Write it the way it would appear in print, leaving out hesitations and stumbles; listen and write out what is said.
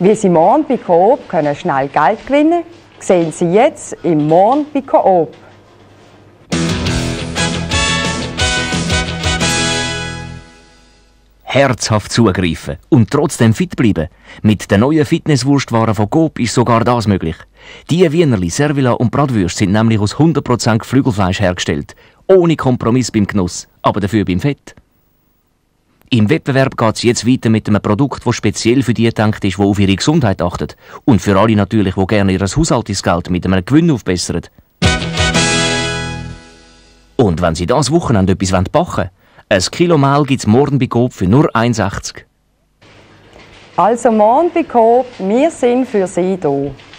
Wie Sie morgen bei Coop können schnell Geld gewinnen, sehen Sie jetzt im Morgen bei Coop. Herzhaft zugreifen und trotzdem fit bleiben. Mit den neuen Fitnesswurstwaren von Coop ist sogar das möglich. Die Wienerli, Servila und Bratwürste sind nämlich aus 100% Geflügelfleisch hergestellt. Ohne Kompromiss beim Genuss, aber dafür beim Fett. Im Wettbewerb geht es jetzt weiter mit einem Produkt, das speziell für die gedacht ist, die auf ihre Gesundheit achten. Und für alle natürlich, die gerne ihr Haushaltungsgeld mit einem Gewinn aufbessern. Und wenn Sie das Wochenende etwas backen wollen, ein Kilo Mehl gibt es morgen bei Coop für nur 1,80. Also morgen bei Coop, wir sind für Sie da.